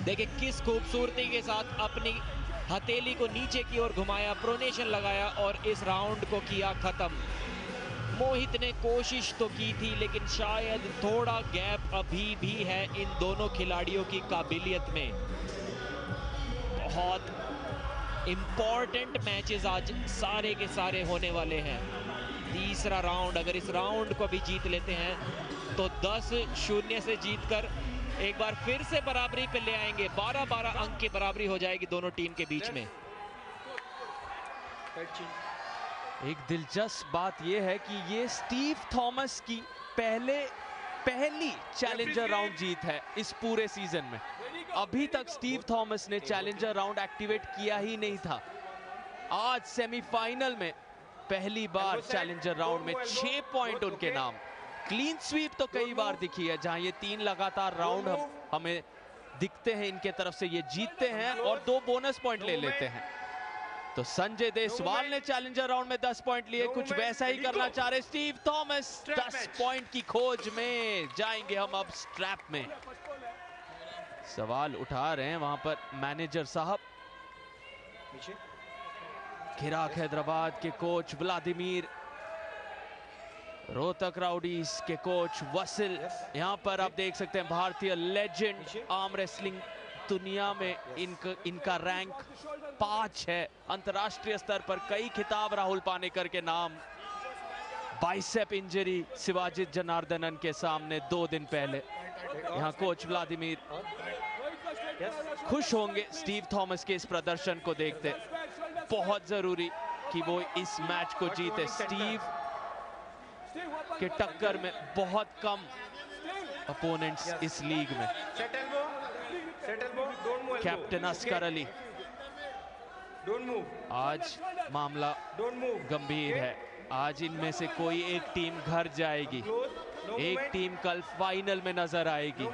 देखिए किस खूबसूरती के साथ अपनी हथेली को नीचे की ओर घुमाया, प्रोनेशन लगाया और इस राउंड को किया खत्म। मोहित ने कोशिश तो की थी, लेकिन शायद थोड़ा गैप अभी भी है इन दोनों खिलाड़ियों की काबिलियत में। बहुत इंपॉर्टेंट मैचेस आज सारे के सारे होने वाले हैं। तीसरा राउंड, अगर इस राउंड को भी जीत लेते हैं तो 10-0 से जीतकर एक बार फिर से बराबरी पे ले आएंगे। 12-12 अंक की बराबरी हो जाएगी दोनों टीम के बीच में। एक दिलचस्प बात यह है कि ये स्टीव थॉमस की पहली चैलेंजर राउंड जीत है इस पूरे सीजन में। अभी तक स्टीव थॉमस ने चैलेंजर राउंड एक्टिवेट किया ही नहीं था। आज सेमीफाइनल में पहली बार चैलेंजर राउंड में 6 पॉइंट उनके नाम। क्लीन स्वीप तो कई बार दिखी है, जहां ये 3 लगातार राउंड हमें दिखते हैं इनके तरफ से, ये जीतते हैं और 2 बोनस पॉइंट ले लेते हैं। तो संजय देसवाल ने चैलेंजर राउंड में 10 पॉइंट लिए, कुछ वैसा ही करना चाह रहे स्टीव थॉमस। 10 पॉइंट की खोज में जाएंगे हम अब स्ट्रैप में। सवाल उठा रहे हैं वहां पर मैनेजर साहब। किराक हैदराबाद के कोच व्लादिमीर, रोहतक राउडीज के कोच वसिल। यहां पर आप देख सकते हैं भारतीय लेजेंड, आर्म रेसलिंग दुनिया में इनका रैंक 5 है। अंतर्राष्ट्रीय स्तर पर कई खिताब राहुल पानेकर के नाम। बाइसेप इंजरी शिवाजी जनार्दनन के सामने 2 दिन पहले। यहां कोच व्लादिमीर खुश होंगे स्टीव थॉमस के इस प्रदर्शन को देखते। बहुत जरूरी कि वो इस मैच को जीते। स्टीव के टक्कर में बहुत कम अपोनेंट्स इस लीग में। कैप्टन अस्कर अली, आज मामला गंभीर है। आज इनमें से कोई एक टीम घर जाएगी, एक टीम कल फाइनल में नजर आएगी।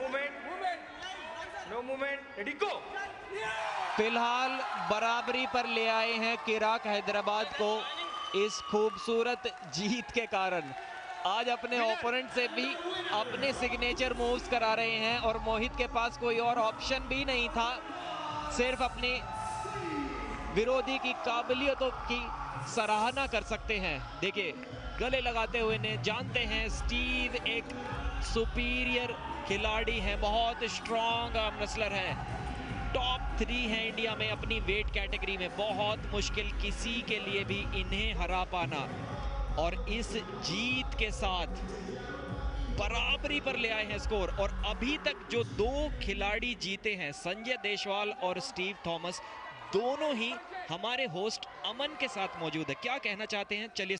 फिलहाल बराबरी पर ले आए हैं किराक हैदराबाद को इस खूबसूरत जीत के कारण। आज अपने ओपोनेंट से भी अपने सिग्नेचर मूव्स करा रहे हैं और मोहित के पास कोई और ऑप्शन भी नहीं था, सिर्फ अपने विरोधी की काबिलियतों की सराहना कर सकते हैं। देखिए गले लगाते हुए ने जानते हैं स्टीव एक सुपीरियर खिलाड़ी हैं, बहुत स्ट्रॉन्ग आर्म रेसलर हैं, टॉप 3 है इंडिया में अपनी वेट कैटेगरी में। बहुत मुश्किल किसी के लिए भी इन्हें हरा पाना, और इस जीत के साथ बराबरी पर ले आए हैं स्कोर। और अभी तक जो 2 खिलाड़ी जीते हैं, संजय देसवाल और स्टीव थॉमस, दोनों ही हमारे होस्ट अमन के साथ मौजूद है। क्या कहना चाहते हैं, चलिए